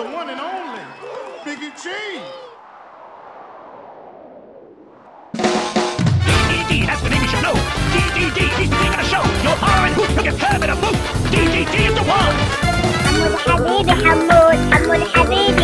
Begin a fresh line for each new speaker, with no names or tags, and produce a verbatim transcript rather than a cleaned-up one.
the one and only Biggie G.
D D D, that's the name you should know. D D D, he's the king of the show. You'll holler and hoot, you'll get curb in a boot. D D D is the one.
حمو الحبيبي حمود حمو الحبيبي